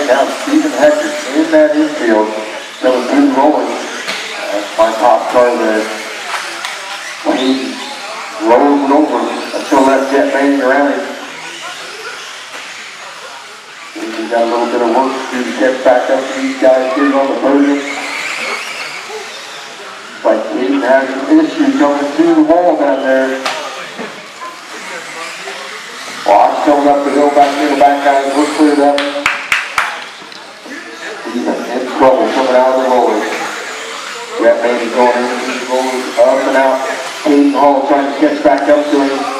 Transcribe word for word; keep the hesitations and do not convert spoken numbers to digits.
Now Stephen Hector in that infield, coming through rolling. That's my top car there. Wade rolls it over until that jet banging around him. He's got a little bit of work to do to catch back up to these guys here on the podium. It's like Hayden has an issue coming to the wall down there. Watch coming up the hill back near the back guys. We're cleared up. He's in trouble coming out of the roller. Jet baby going in, he's rolling up and out. Hayden Hall trying to catch back up to him.